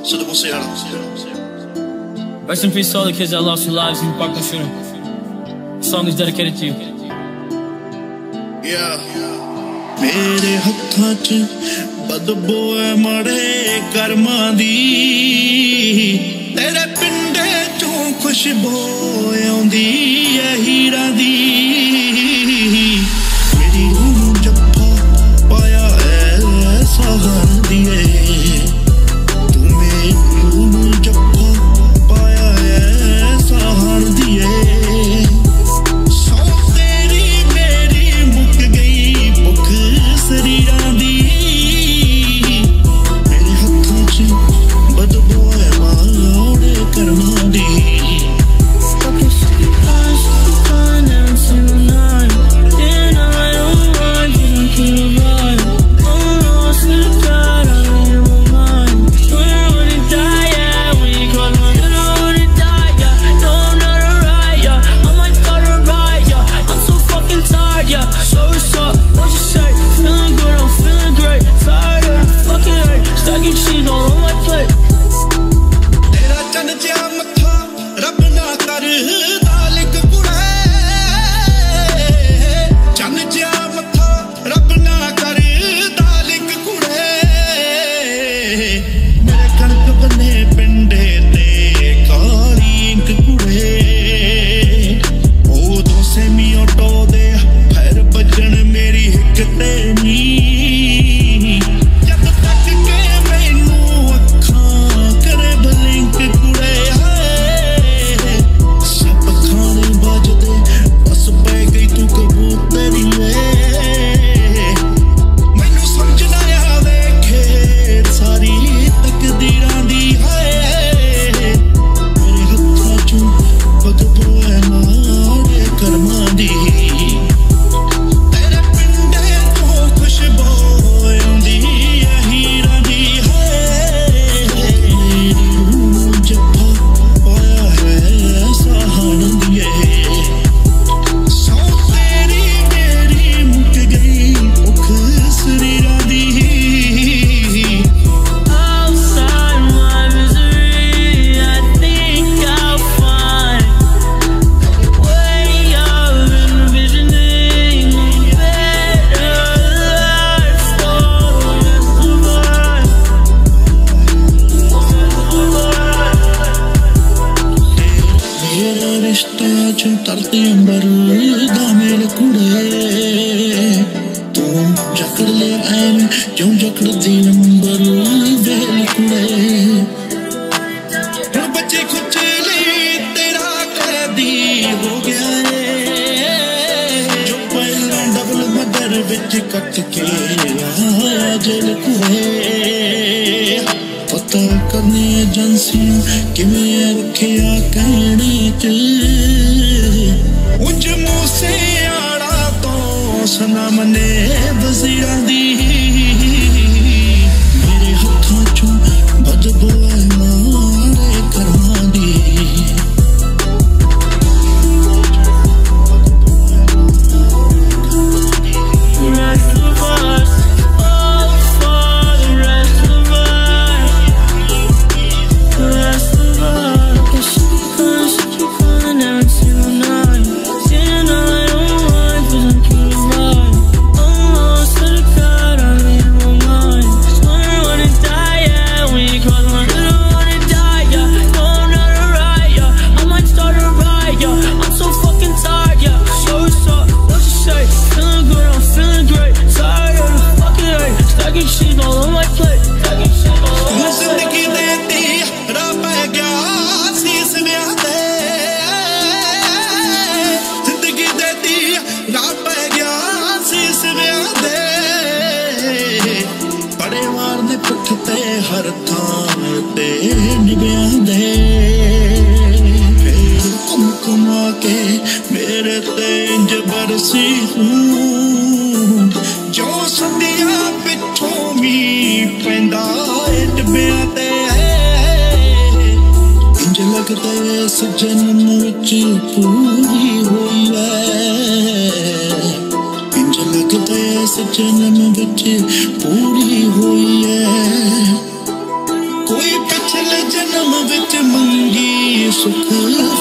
Rest in peace to all the kids that lost their lives in the Parkland shooting. This song is dedicated to you. मेरे हत्थां च बदबू है माड़े कर्मां दी, तेरे पिंडे चों खुशबू आउंदी है हीरां दी। मेरी रूह नूं जप्फा पाया है साहर दिए, तू मेरी रूह नूं जप्फा पाया है साहर दिए। शरीरां दी मेरे हत्थां च बदबू है माड़े कर्मां दी। तरते अंबर दा मेरे कुड़े, तू जकड़ ले ऐन क्यों जकड़ दी नंबर वेल कुड़े। बच्चे खुचे ले तेरा कैदी हो गया है, जो पहला डबल मदर बिच कट के आया जेल कुड़े। पता करने एजेंसी किवें रखिया कहने च, उंज मूसे आड़ा तो सना मने वज़ीरां दी। मेरे हत्थां चों बदबू है माड़े कर्मां दी। हर थां ते निभ्यां दे फिर कुमकुमा के मेरे ते इंज बरसी हूं, जो सदियां पिछों मींह पैंदा डब्बियां ते। इंज लगदा इस जन्म विच पूरी होई है, इंज लगदा इस जन्म विच पूरी होई है। कोई पिछले जन्म विच मंगी सुख